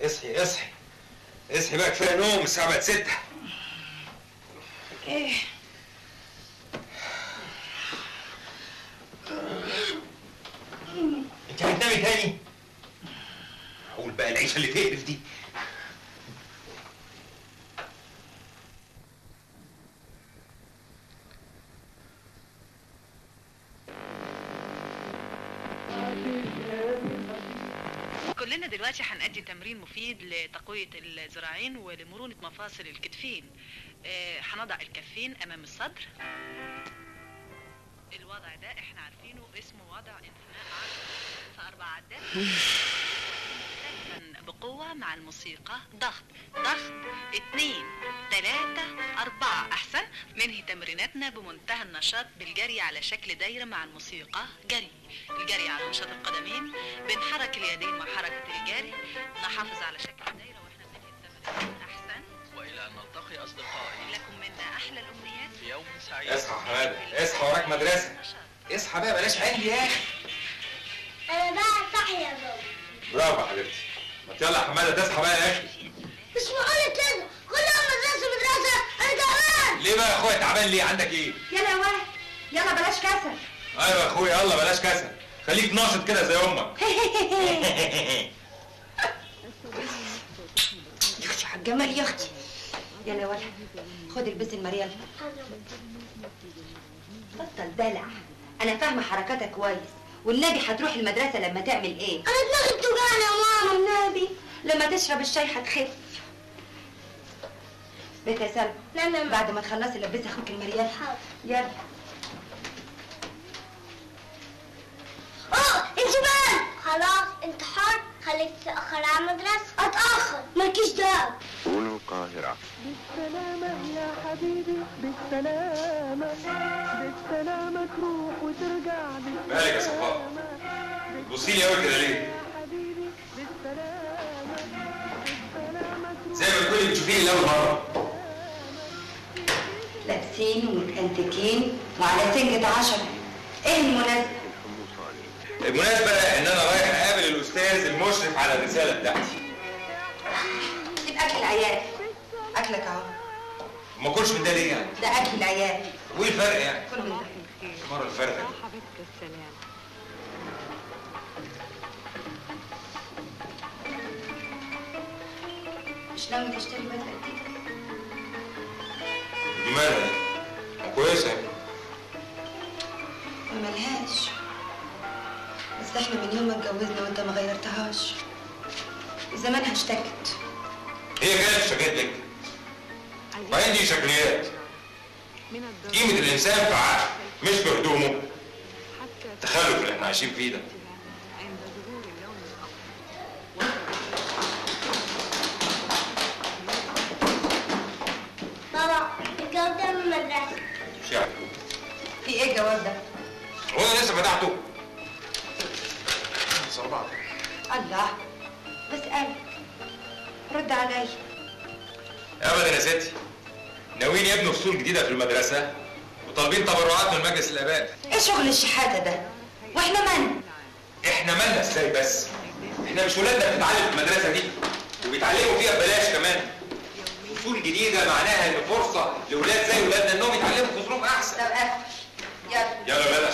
اصحي اصحي اصحي بقى، كفايه نوم، الساعه بقت 6. ايه انت هتنامي تاني؟ اقول بقى العيشه اللي تقرف دي. كلنا دلوقتي هنأدي تمرين مفيد لتقوية الذراعين ولمرونة مفاصل الكتفين. هنضع الكفين أمام الصدر. الوضع ده احنا عارفينه اسمه وضع انحناء عرض في 4 عدات. بقوة مع الموسيقى. ضغط ضغط 2 3 4. أحسن. ننهي تمريناتنا بمنتهى النشاط بالجري على شكل دايرة مع الموسيقى. جري. الجري على نشاط القدمين، بنحرك اليدين مع حركة الجري، نحافظ على شكل الدايرة واحنا بننهي التمرين. أحسن. وإلى أن نلتقي أصدقائي. لكم منا أحلى الأمنيات في يوم سعيد. اصحى يا حماده، اصحى، وراك مدرسه. اصحى بقى، بلاش عندي يا اخي. انا بقى صاحي يا بابا. برافو يا حبيبتي. ما يلا يا حماده تصحى بقى يا اخي. مش معقول كده، كل يوم مدرسه انا تعبان. ليه بقى يا اخويا تعبان ليه؟ عندك ايه؟ يلا يا ولد، يلا بلاش كسل. ايوه يا اخويا، يلا بلاش كسل، خليك ناشط كده زي امك. يا اختي على الجمال يا اختي. يلا يا ولد، خد البس المريال. بطل دلع، انا فاهمه حركاتك كويس، والنبي هتروح المدرسه لما تعمل ايه؟ انا دماغي بتوجعني يا ماما. والنبي لما تشرب الشاي هتخف. بيت يا سلمى. لا لا بعد ما تخلصي لبسي اخوك المريال. حاضر. يلا. انت بقى خلاص انت حر، خليك تتاخر على المدرسه. اتاخر مالكيش دعوه. هنا القاهرة. بالسلامة يا حبيبي، بالسلامة بالسلامة تروح وترجع. مالك يا صفاء؟ بتبصي لي قوي كده ليه؟ حبيبي بالسلامة بالسلامة زي ما بتقولي بتشوفيني لاول مره. لابسين ومتأنتكين وعلى سنجة 10. ايه المناسبة؟ المناسبة ان انا رايح اقابل الاستاذ المشرف على الرسالة بتاعتي. سيب اكل العيال. اكلك اهو. ما اكلش من ده ليه يعني؟ ده اكل العيال. وايه الفرق يعني؟ كل من ده. مرة الفرق دي. حبيبتي السلام. مش ناوي تشتري بدلة جديدة؟ دي مالها دي؟ كويسة يعني. ما ملهاش. بس احنا من يوم ما اتجوزنا وانت ما غيرتهاش. زمانها اشتكت. هي كانت اشتكت لك. وبعدين دي شكليات. قيمة الإنسان في عقله مش في هدومه. التخلف اللي احنا عايشين فيه ده. بابا الجواب ده من المدرسه. مش يعني. في ايه الجواب ده؟ هو انا لسه فتحته؟ صربعت. الله، بسألك رد عليا. ابدا يا ستي، ناويين يبنوا فصول جديده في المدرسه وطالبين تبرعات من مجلس الاباء. ايه شغل الشحاته ده؟ واحنا مالنا؟ احنا مالنا ازاي بس؟ احنا مش ولادنا بتتعلم في المدرسه دي وبيتعلموا فيها ببلاش كمان. فصول جديده معناها ان فرصه لاولاد زي ولادنا انهم يتعلموا في ظروف احسن. طب يلا. يلا